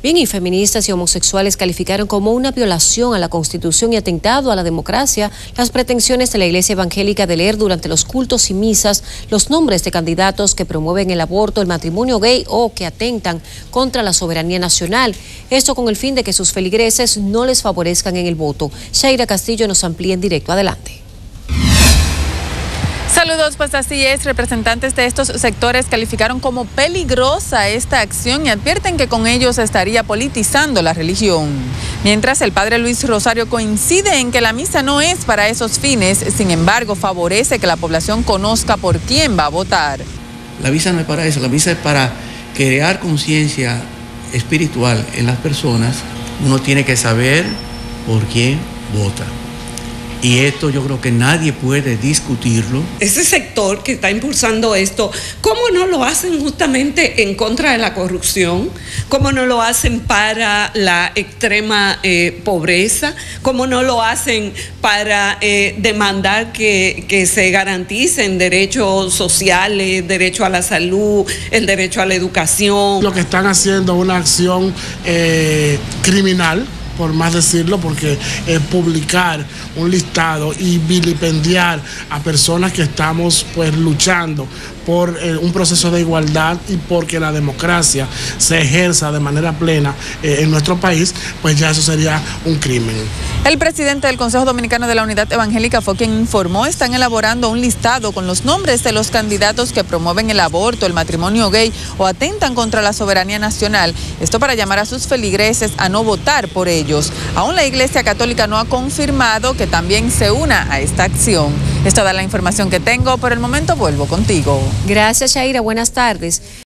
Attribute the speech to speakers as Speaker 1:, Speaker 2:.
Speaker 1: Bien, y feministas y homosexuales calificaron como una violación a la Constitución y atentado a la democracia las pretensiones de la Iglesia Evangélica de leer durante los cultos y misas los nombres de candidatos que promueven el aborto, el matrimonio gay o que atentan contra la soberanía nacional. Esto con el fin de que sus feligreses no les favorezcan en el voto. Shaira Castillo nos amplía en directo. Adelante.
Speaker 2: Saludos, pues así es, representantes de estos sectores calificaron como peligrosa esta acción y advierten que con ello se estaría politizando la religión. Mientras el padre Luis Rosario coincide en que la misa no es para esos fines, sin embargo favorece que la población conozca por quién va a votar.
Speaker 3: La misa no es para eso, la misa es para crear conciencia espiritual en las personas. Uno tiene que saber por quién vota. Y esto yo creo que nadie puede discutirlo.
Speaker 4: Ese sector que está impulsando esto, ¿cómo no lo hacen justamente en contra de la corrupción? ¿Cómo no lo hacen para la extrema pobreza? ¿Cómo no lo hacen para demandar que se garanticen derechos sociales, derecho a la salud, el derecho a la educación?
Speaker 5: Lo que están haciendo es una acción criminal, por más decirlo, porque publicar un listado y vilipendiar a personas que estamos pues luchando por un proceso de igualdad y porque la democracia se ejerza de manera plena en nuestro país, pues ya eso sería un crimen.
Speaker 2: El presidente del Consejo Dominicano de la Unidad Evangélica fue quien informó están elaborando un listado con los nombres de los candidatos que promueven el aborto, el matrimonio gay o atentan contra la soberanía nacional. Esto para llamar a sus feligreses a no votar por ellos. Aún la Iglesia Católica no ha confirmado que también se una a esta acción. Es toda la información que tengo. Por el momento vuelvo contigo.
Speaker 1: Gracias, Shaira. Buenas tardes.